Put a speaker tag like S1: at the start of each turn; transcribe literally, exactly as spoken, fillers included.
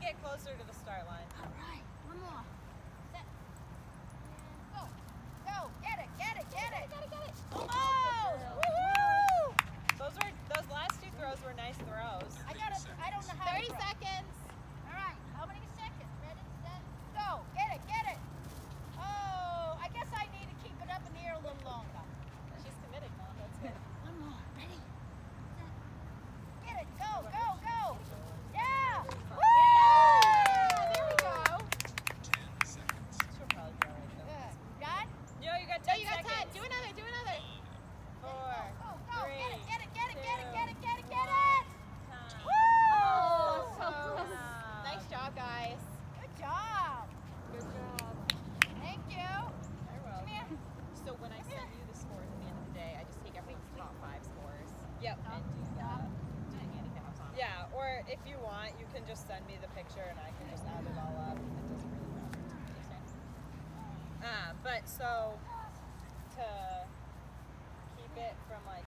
S1: get closer to the start line.
S2: All right, one more. Set. Go. Go. Get it, get it, get it. Get it, get it. Almost! Woohoo!
S1: Those were those last two throws were nice throws.
S2: I got it. I don't know how
S3: thirty
S2: to throw.
S3: seconds.
S2: All right, how many seconds? Ready, set, go. Get it, get it. Oh, I guess I need to keep it up in the air a little longer.
S1: She's committed, Mom. That's good.
S2: One more. Ready? Set. Get it. Go, go, go. Yeah. Woo!
S3: Yeah, there we go.
S1: She'll probably be all right though.
S2: Good. Done?
S1: Yo, you got
S3: No,
S1: ten
S3: you got
S1: seconds.
S3: ten. Do another, do another.
S1: Four,
S2: Go, go.
S1: three,
S2: Get it, get it, get it, get it,
S1: two,
S2: get it, get it, get it.
S1: time.
S2: Woo!
S3: Oh, so close.
S1: Wow.
S3: Nice job, guys.
S2: Good job.
S3: Good job.
S2: Thank you.
S1: Very well.
S2: Come here.
S4: So when I send you the scores at the end of the day, I just take everyone's top five scores
S1: Yep.
S4: and do the, do the handicaps on it.
S1: Yeah, or if you want, you can just send me the picture and I can just add it all up. It doesn't really matter. Um, but so to keep it from like